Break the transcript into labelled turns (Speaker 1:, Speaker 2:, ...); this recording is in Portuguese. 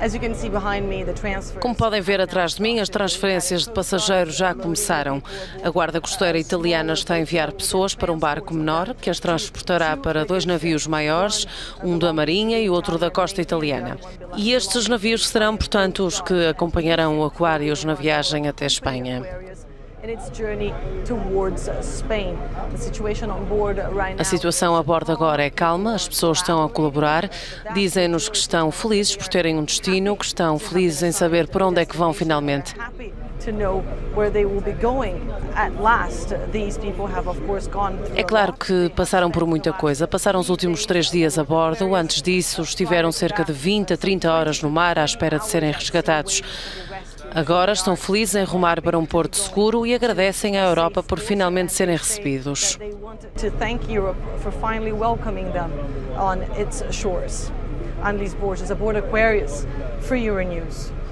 Speaker 1: Como podem ver atrás de mim, as transferências de passageiros já começaram. A Guarda Costeira italiana está a enviar pessoas para um barco menor, que as transportará para 2 navios maiores, um da Marinha e outro da costa italiana. E estes navios serão, portanto, os que acompanharão o Aquarius na viagem até Espanha. A situação a bordo agora é calma, as pessoas estão a colaborar, dizem-nos que estão felizes por terem um destino, que estão felizes em saber por onde é que vão finalmente. É claro que passaram por muita coisa, passaram os últimos 3 dias a bordo, antes disso estiveram cerca de 20 a 30 horas no mar à espera de serem resgatados. Agora estão felizes em rumar para um porto seguro e agradecem à Europa por finalmente serem recebidos.
Speaker 2: Annelies Borges aboard Aquarius for Euronews.